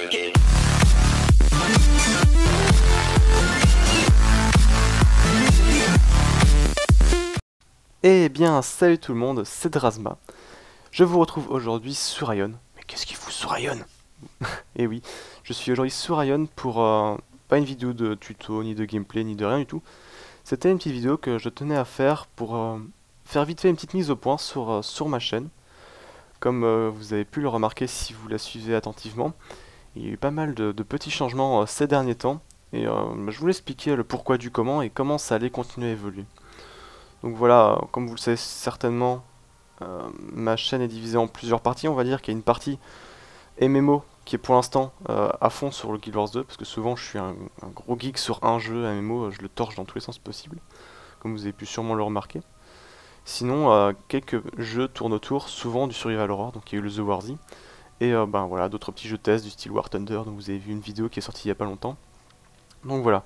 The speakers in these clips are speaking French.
Eh bien, salut tout le monde, c'est Drazma. Je vous retrouve aujourd'hui sur Ion. Mais qu'est-ce qu'il fout sur Ion? Eh oui, je suis aujourd'hui sur Ion pour pas une vidéo de tuto, ni de gameplay, ni de rien du tout. C'était une petite vidéo que je tenais à faire pour faire vite fait une petite mise au point sur ma chaîne. Comme vous avez pu le remarquer si vous la suivez attentivement, il y a eu pas mal de petits changements ces derniers temps. Et je voulais expliquer le pourquoi du comment et comment ça allait continuer à évoluer. Donc voilà, comme vous le savez certainement, ma chaîne est divisée en plusieurs parties. On va dire qu'il y a une partie MMO qui est pour l'instant à fond sur le Guild Wars 2, parce que souvent je suis un gros geek sur un jeu MMO, je le torche dans tous les sens possibles, comme vous avez pu sûrement le remarquer. Sinon, quelques jeux tournent autour, souvent du Survival Horror, donc il y a eu le The Warzy, et ben voilà, d'autres petits jeux de test du style War Thunder, dont vous avez vu une vidéo qui est sortie il n'y a pas longtemps. Donc voilà.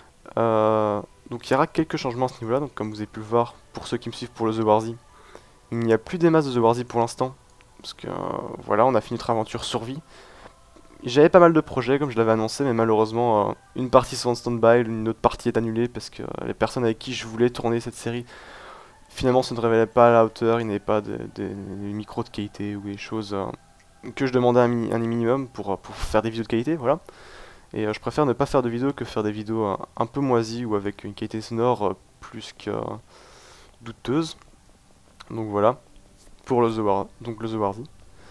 Donc il y aura quelques changements à ce niveau-là, donc comme vous avez pu le voir, pour ceux qui me suivent pour le The Warzy, il n'y a plus des masses de The Warzy pour l'instant, parce que voilà, on a fini notre aventure survie. J'avais pas mal de projets, comme je l'avais annoncé, mais malheureusement, une partie sont en stand-by, une autre partie est annulée, parce que les personnes avec qui je voulais tourner cette série, finalement, se ne révélaient pas à la hauteur, il n'y avait pas des micros de qualité ou des choses que je demandais un minimum pour faire des vidéos de qualité, voilà. Et je préfère ne pas faire de vidéos que faire des vidéos un peu moisies ou avec une qualité sonore plus que douteuse. Donc voilà, pour le The Warzy.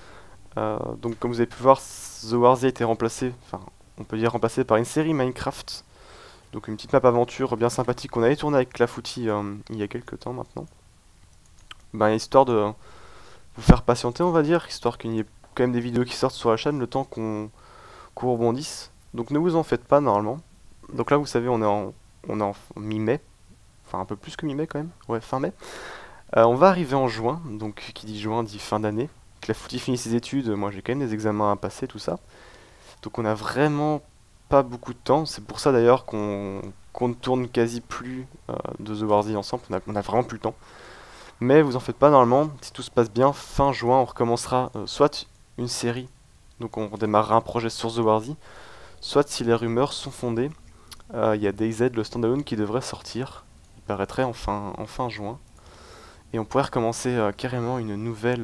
Donc comme vous avez pu voir, The Warzy a été remplacé, enfin on peut dire remplacé par une série Minecraft. Donc une petite map aventure bien sympathique qu'on avait tournée avec Clafouti il y a quelques temps maintenant. Ben, histoire de vous faire patienter on va dire, histoire qu'il y ait quand même des vidéos qui sortent sur la chaîne le temps qu'on rebondisse. Donc ne vous en faites pas normalement. Donc là vous savez on est en mi-mai, enfin un peu plus que mi-mai quand même, ouais fin mai. On va arriver en juin, donc qui dit juin dit fin d'année. Clafouti finit ses études, moi j'ai quand même des examens à passer, tout ça. Donc on a vraiment pas beaucoup de temps, c'est pour ça d'ailleurs qu'on ne tourne quasi plus de The Warzy ensemble, on a vraiment plus le temps. Mais vous en faites pas normalement, si tout se passe bien, fin juin on recommencera soit une série, donc on redémarrera un projet sur The Warzy, soit si les rumeurs sont fondées, il y a DayZ, le standalone qui devrait sortir, il paraîtrait en fin juin. Et on pourrait recommencer carrément une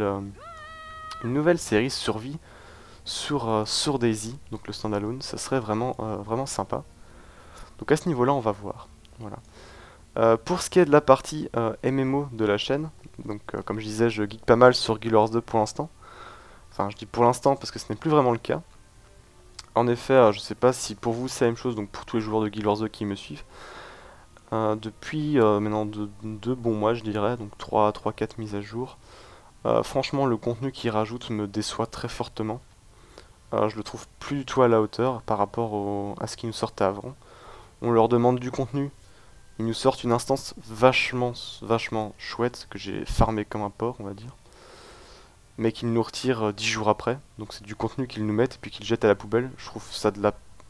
nouvelle série survie sur DayZ, donc le standalone, ça serait vraiment sympa. Donc à ce niveau-là, on va voir. Voilà. Pour ce qui est de la partie MMO de la chaîne, donc comme je disais, je geek pas mal sur Guild Wars 2 pour l'instant. Enfin, je dis pour l'instant parce que ce n'est plus vraiment le cas. En effet, je sais pas si pour vous c'est la même chose, donc pour tous les joueurs de Guild Wars 2 qui me suivent. Depuis maintenant deux bons mois, je dirais, donc 3-4 mises à jour. Franchement, le contenu qu'ils rajoutent me déçoit très fortement. Je le trouve plus du tout à la hauteur par rapport à ce qu'ils nous sortaient avant. On leur demande du contenu, ils nous sortent une instance vachement chouette que j'ai farmé comme un porc, on va dire. Mais qu'ils nous retirent 10 jours après. Donc c'est du contenu qu'ils nous mettent et puis qu'ils jettent à la poubelle. Je trouve ça de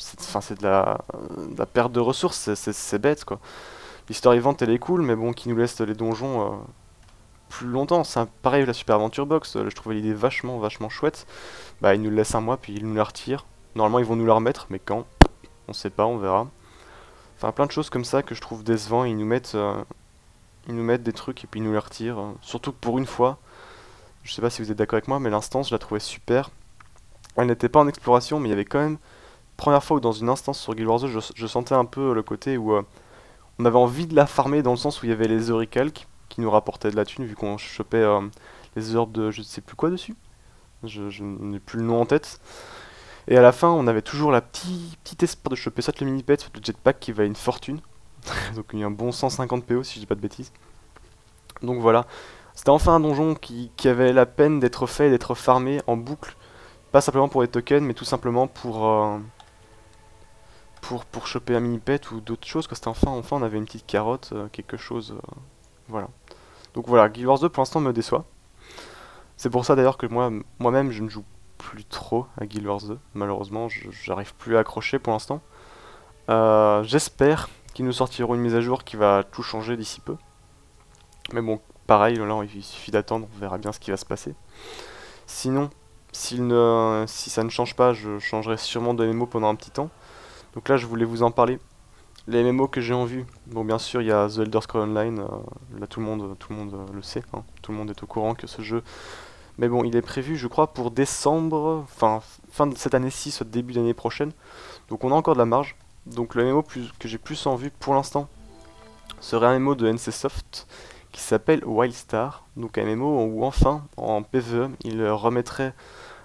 la perte de ressources, c'est bête quoi. L'histoire vivante elle est cool, mais bon, qui nous laisse les donjons plus longtemps. C'est pareil la Super Adventure Box, je trouvais l'idée vachement chouette. Bah ils nous le laissent un mois puis ils nous la retirent. Normalement ils vont nous la remettre, mais quand? On sait pas, on verra. Enfin plein de choses comme ça que je trouve décevant, ils nous mettent des trucs et puis ils nous les retirent. Surtout que pour une fois, je sais pas si vous êtes d'accord avec moi, mais l'instance je la trouvais super. Elle n'était pas en exploration, mais il y avait quand même, première fois où dans une instance sur Guild Wars 2, je sentais un peu le côté où on avait envie de la farmer dans le sens où il y avait les orichalques qui nous rapportaient de la thune vu qu'on chopait les orbes de je sais plus quoi dessus. Je n'ai plus le nom en tête. Et à la fin, on avait toujours la petite espoir de choper soit le mini-pet, soit le jetpack qui valait une fortune. Donc il y a un bon 150 PO si je dis pas de bêtises. Donc voilà. C'était enfin un donjon qui avait la peine d'être fait et d'être farmé en boucle. Pas simplement pour les tokens, mais tout simplement pour choper un mini-pet ou d'autres choses. C'était enfin on avait une petite carotte, quelque chose. Voilà. Donc voilà, Guild Wars 2 pour l'instant me déçoit. C'est pour ça d'ailleurs que moi-même je ne joue plus trop à Guild Wars 2. Malheureusement, j'arrive plus à accrocher pour l'instant. J'espère qu'ils nous sortiront une mise à jour qui va tout changer d'ici peu. Mais bon, pareil, là il suffit d'attendre, on verra bien ce qui va se passer. Sinon, Si ça ne change pas, je changerai sûrement de MMO pendant un petit temps. Donc là, je voulais vous en parler. Les MMO que j'ai en vue, bon bien sûr il y a The Elder Scrolls Online, là tout le monde le sait, hein. Tout le monde est au courant que ce jeu... Mais bon, il est prévu je crois pour décembre, enfin fin de cette année-ci, soit début d'année prochaine. Donc on a encore de la marge. Donc le MMO que j'ai plus en vue pour l'instant serait un MMO de NCSoft qui s'appelle Wildstar. Donc un MMO où enfin, en PvE, il remettrait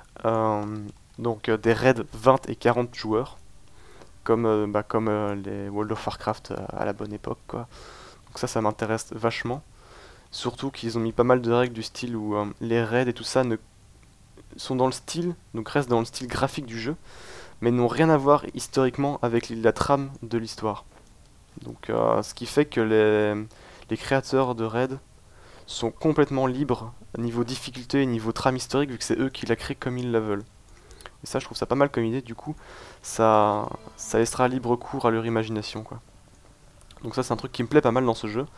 des raids 20 et 40 joueurs comme les World of Warcraft à la bonne époque, quoi. Donc ça m'intéresse vachement. Surtout qu'ils ont mis pas mal de règles du style où les raids et tout ça sont dans le style, donc restent dans le style graphique du jeu, mais n'ont rien à voir historiquement avec la trame de l'histoire. Donc ce qui fait que les créateurs de raids sont complètement libres niveau difficulté et niveau trame historique, vu que c'est eux qui la créent comme ils la veulent. Et ça, je trouve ça pas mal comme idée, du coup, ça laissera libre cours à leur imagination, quoi. Donc ça, c'est un truc qui me plaît pas mal dans ce jeu.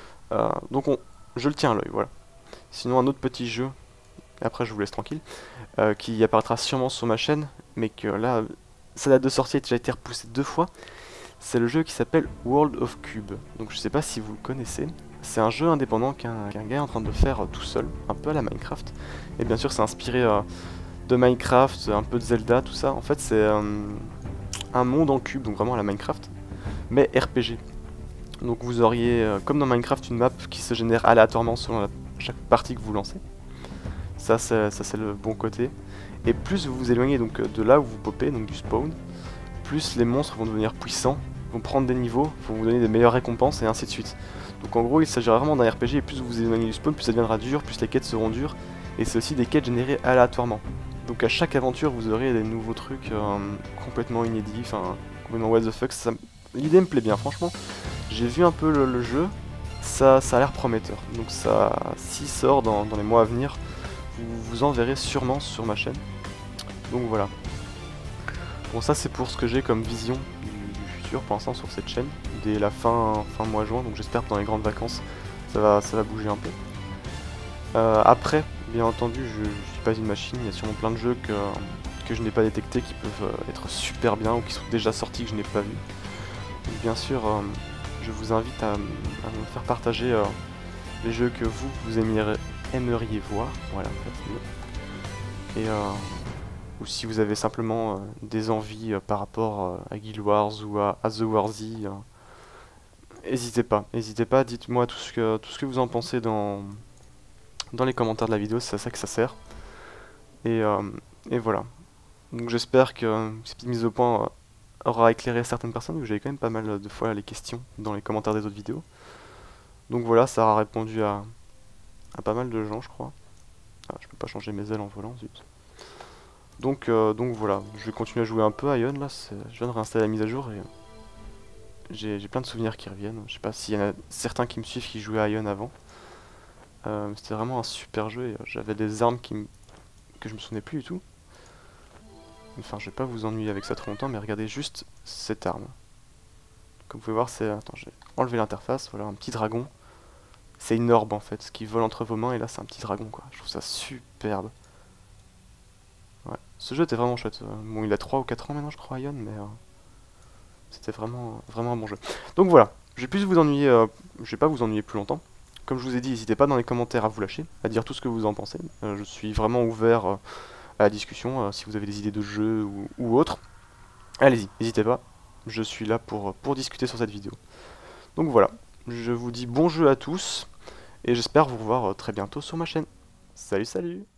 Je le tiens à l'œil, voilà. Sinon, un autre petit jeu, et après je vous laisse tranquille, qui apparaîtra sûrement sur ma chaîne, mais que là, sa date de sortie a déjà été repoussée 2 fois, c'est le jeu qui s'appelle World of Cube. Donc je sais pas si vous le connaissez. C'est un jeu indépendant qu'un gars est en train de faire tout seul, un peu à la Minecraft. Et bien sûr, c'est inspiré de Minecraft, un peu de Zelda, tout ça. En fait, c'est un monde en cube, donc vraiment à la Minecraft, mais RPG. Donc vous auriez, comme dans Minecraft, une map qui se génère aléatoirement selon chaque partie que vous lancez. Ça c'est le bon côté. Et plus vous vous éloignez donc de là où vous popez, donc du spawn, plus les monstres vont devenir puissants, vont prendre des niveaux, vont vous donner des meilleures récompenses et ainsi de suite. Donc en gros, il s'agira vraiment d'un RPG, et plus vous vous éloignez du spawn, plus ça deviendra dur, plus les quêtes seront dures, et c'est aussi des quêtes générées aléatoirement. Donc à chaque aventure, vous aurez des nouveaux trucs complètement inédits, enfin complètement what the fuck. L'idée me plaît bien, franchement. J'ai vu un peu le jeu, ça a l'air prometteur. Donc ça, s'il sort dans les mois à venir, vous en verrez sûrement sur ma chaîne. Donc voilà. Bon, ça c'est pour ce que j'ai comme vision du futur pour l'instant sur cette chaîne, dès la fin mois juin, donc j'espère que dans les grandes vacances ça va bouger un peu. Après, bien entendu, je suis pas une machine, il y a sûrement plein de jeux que je n'ai pas détectés qui peuvent être super bien ou qui sont déjà sortis que je n'ai pas vu. Donc bien sûr, je vous invite à me faire partager les jeux que vous aimeriez voir, voilà en fait, ou si vous avez simplement des envies par rapport à Guild Wars ou à The Warzy, n'hésitez pas, dites-moi tout ce que vous en pensez dans les commentaires de la vidéo, c'est à ça que ça sert. Et voilà. Donc j'espère que cette petite mise au point aura éclairé certaines personnes, vous j'avais quand même pas mal de fois les questions dans les commentaires des autres vidéos. Donc voilà, ça a répondu à pas mal de gens, je crois. Ah, je peux pas changer mes ailes en volant, zut. Donc voilà, je vais continuer à jouer un peu à Ion, là, je viens de réinstaller la mise à jour et j'ai plein de souvenirs qui reviennent. Je sais pas s'il y en a certains qui me suivent qui jouaient à Ion avant. C'était vraiment un super jeu et j'avais des armes que je me souvenais plus du tout. Enfin, je vais pas vous ennuyer avec ça trop longtemps, mais regardez juste cette arme. Comme vous pouvez voir, c'est... Attends, j'ai enlevé l'interface, voilà, un petit dragon. C'est une orbe en fait, ce qui vole entre vos mains, et là c'est un petit dragon quoi. Je trouve ça superbe. Ouais, ce jeu était vraiment chouette. Bon, il a 3 ou 4 ans maintenant, je crois, Ion, mais c'était vraiment un bon jeu. Donc voilà, je vais plus vous ennuyer, je vais pas vous ennuyer plus longtemps. Comme je vous ai dit, n'hésitez pas dans les commentaires à vous lâcher, à dire tout ce que vous en pensez. Je suis vraiment ouvert à la discussion, si vous avez des idées de jeux ou autres. Allez-y, n'hésitez pas, je suis là pour discuter sur cette vidéo. Donc voilà, je vous dis bon jeu à tous, et j'espère vous revoir très bientôt sur ma chaîne. Salut, salut!